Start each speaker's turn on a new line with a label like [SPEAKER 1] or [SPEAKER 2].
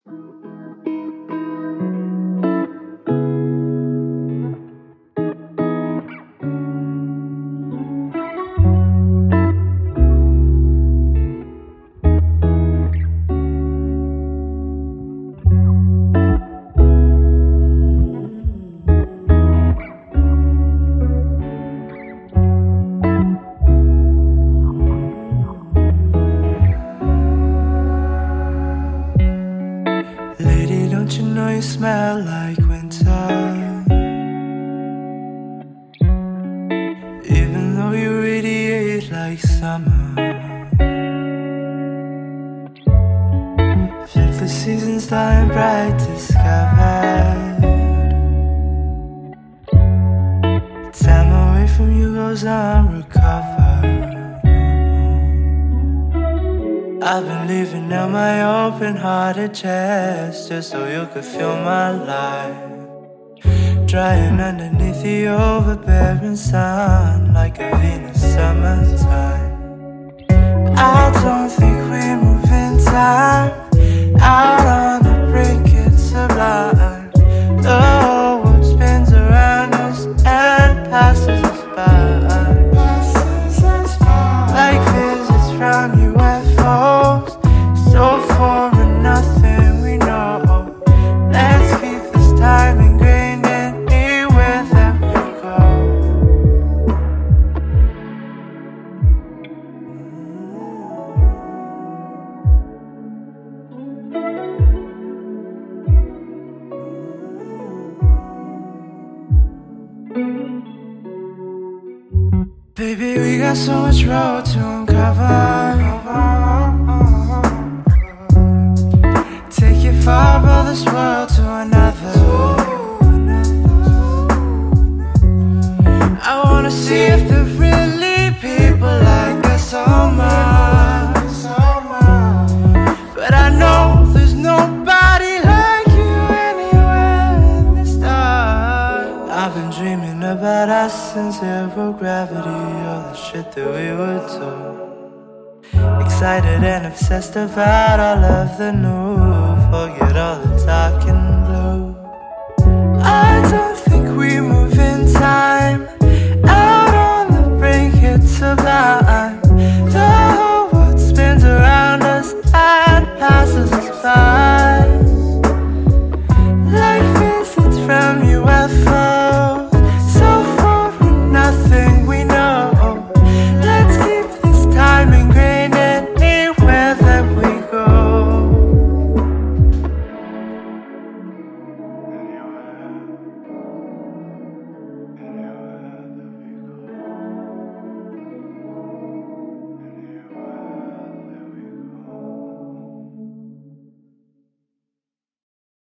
[SPEAKER 1] Lady, don't you know you smell like winter? Even though you radiate like summer. Fifth the seasons dying bright discovered. Time away from you goes unrecovered. I've been leaving out my open-hearted chest just so you could feel my life, drying underneath the overbearing sun like a Venus summertime. I don't think we move in time. Out on the brink, it's sublime. The whole world spins around us and passes us by, like visits from UFOs, so foreign, nothing we know. Let's keep this time ingrained anywhere that we go. Baby, we got so much road to uncover. Take it far above this world to another. I wanna see if there really people like us so much. But I know there's nobody like you anywhere in the stars. I've been dreaming about us in zero gravity, all the shit that we would do. Excited and obsessed about all of the new. Forget all the dark and blue. I don't think we move in time.